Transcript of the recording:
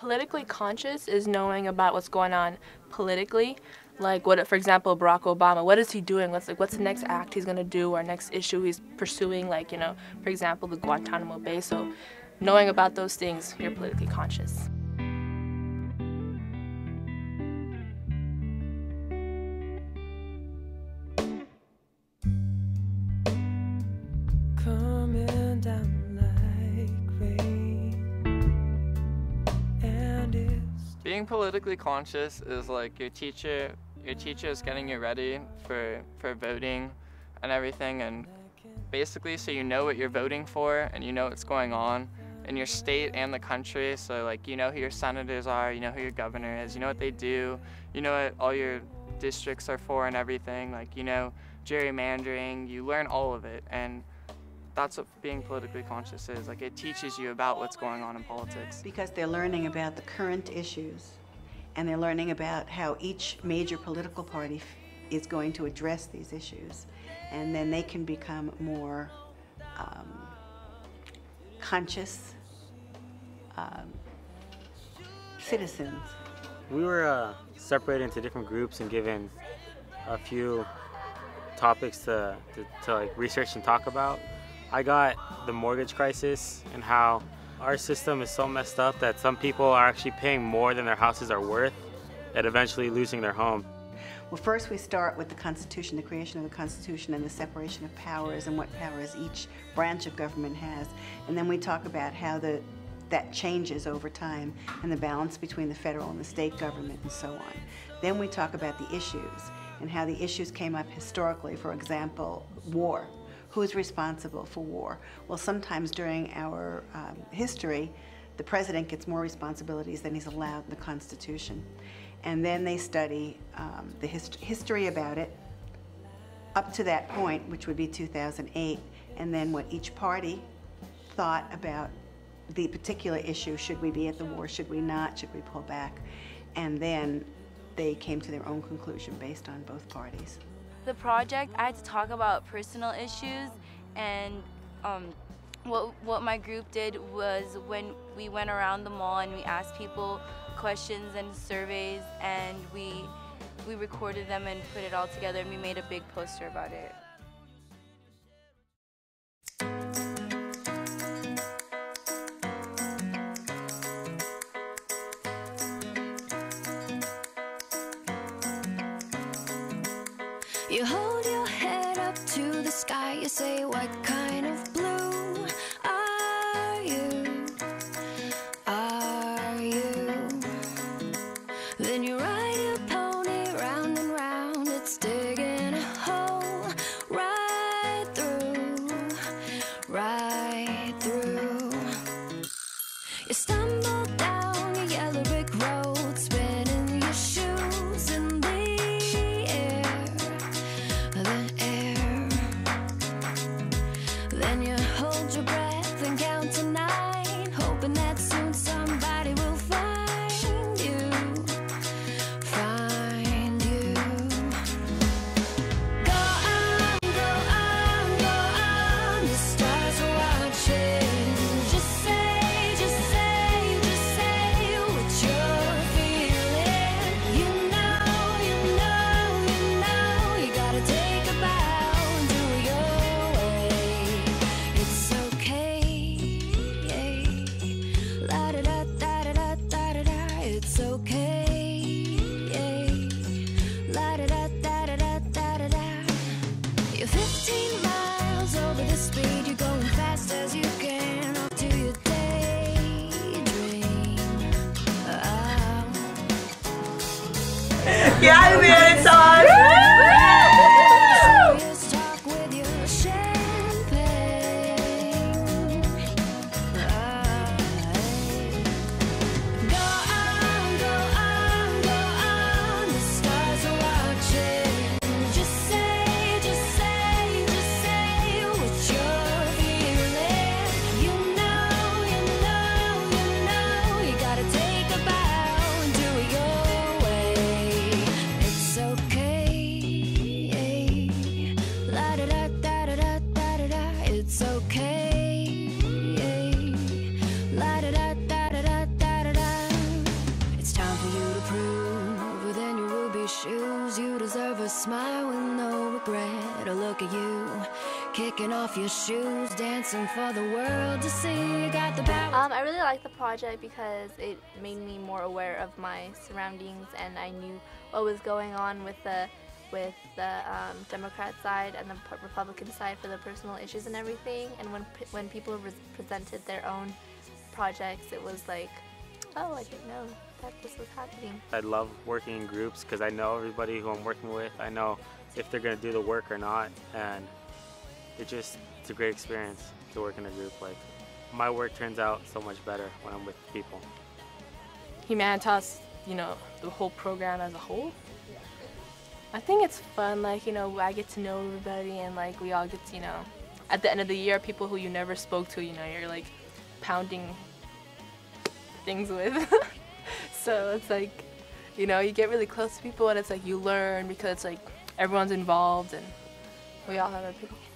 Politically conscious is knowing about what's going on politically. Like, what, for example, Barack Obama, what is he doing? What's the next act he's going to do, or next issue he's pursuing? Like, you know, for example, the Guantanamo Bay. So knowing about those things, you're politically conscious. Coming down like rain, and it's... Being politically conscious is like your teacher is getting you ready for voting and everything, and basically so you know what you're voting for and you know what's going on in your state and the country. So like, you know who your senators are, you know who your governor is, you know what they do, you know what all your districts are for and everything. Like, you know, gerrymandering, you learn all of it, and that's what being politically conscious is. Like, it teaches you about what's going on in politics. Because they're learning about the current issues, and they're learning about how each major political party is going to address these issues. And then they can become more conscious citizens. We were separated into different groups and given a few topics to like research and talk about. I got the mortgage crisis and how our system is so messed up that some people are actually paying more than their houses are worth and eventually losing their home. Well, first we start with the Constitution, the creation of the Constitution and the separation of powers and what powers each branch of government has. And then we talk about how that changes over time and the balance between the federal and the state government and so on. Then we talk about the issues and how the issues came up historically. For example, war. Who's responsible for war? Well, sometimes during our history, the president gets more responsibilities than he's allowed in the Constitution. And then they study the history about it up to that point, which would be 2008, and then what each party thought about the particular issue. Should we be at the war? Should we not? Should we pull back? And then they came to their own conclusion based on both parties. The project, I had to talk about personal issues, and what my group did was when we went around the mall and we asked people questions and surveys, and we recorded them and put it all together, and we made a big poster about it. You hold your head up to the sky, you say, what kind of blue are you? Are you? Then you ride your pony round and round, it's digging a hole right through. You stumble down your yellow brick road, spinning your shoes in the air. Then you hold your breath and count to 9, hoping that soon somebody will find you. Go on, go on, go on, the stars are watching. Just say what you're feeling. You know, you gotta take a bow and do your way. It's okay, la da da da da da da da. It's okay, la da da da da da da da. You're 15 miles over the speed, you're going fast as you can off to your daydream. Yeah, man, it's on! Serious talk with your champagne. Go on, go on, go on, the stars are watching. Just say what you're feeling. You know, you gotta take a bow and do it your way. It's okay. look at you, kicking off your shoes, dancing for the world to see. You got the power. I really liked the project because it made me more aware of my surroundings, and I knew what was going on with the Democrat side and the Republican side for the personal issues and everything. And when people presented their own projects, it was like, oh, I didn't know that this was happening. I love working in groups because I know everybody who I'm working with. I know if they're going to do the work or not, and it's a great experience to work in a group. Like, my work turns out so much better when I'm with people. Humanitas, you know, the whole program as a whole, I think it's fun. Like, you know, I get to know everybody, and like we all get to, you know, at the end of the year, people who you never spoke to, you know, you're like pounding things with. So it's like, you know, you get really close to people, and it's like you learn because it's like everyone's involved and we all have our people.